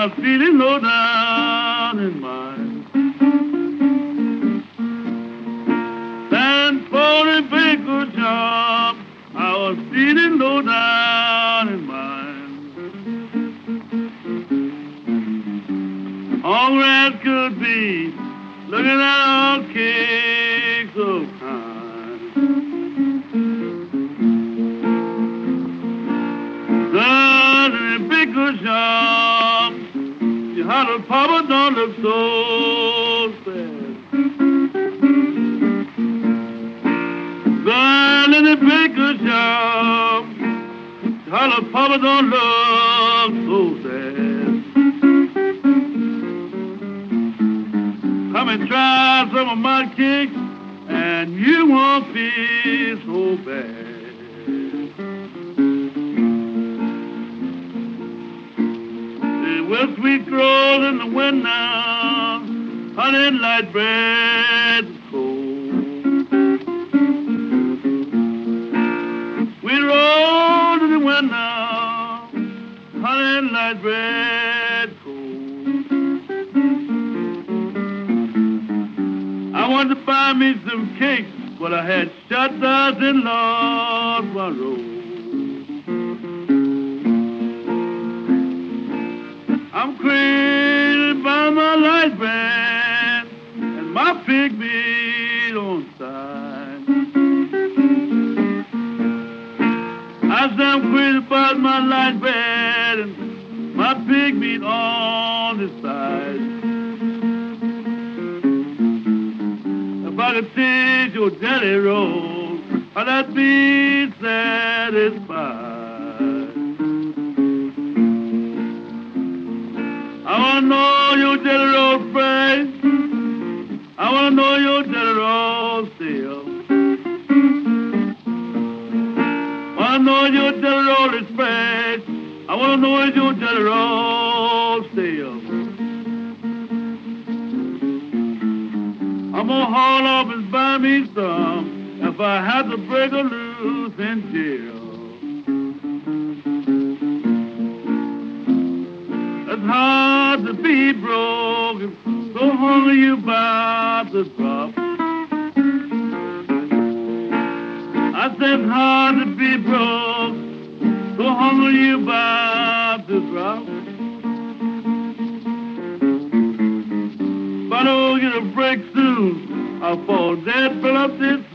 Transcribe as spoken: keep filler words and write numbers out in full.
was feeling low down in mind. And for a baker job, I was feeling low down in mind. Hungry as could be, looking at all cakes so kind. Done in a baker shop, your heart of papa don't look so sad. Done in a baker shop, your heart of papa don't look so sad. Come and try some of my cakes, and you won't feel so bad. Well, sweet grows in the wind now, honey and light bread is cold. Sweet rolls in the wind now, honey and light bread cold. I wanted to buy me some cakes, but I had shut doors and lost my road. I'm crazy by my light band and my pig meat on side. I said I'm crazy about my light band and my pig meat on the side. If I could taste your jelly roll, I'd be satisfied. I wanna know your jelly roll fresh. I wanna know your jelly roll still. Wanna know your jelly roll is fresh. I wanna know your jelly roll still. I'm gonna haul off and buy me some if I have to break a loose in jail. It's hard to be broke, so hungry you about to drop. I said it's hard to be broke, so hungry you about to drop. If I don't get a break soon, I'll fall dead, fill up this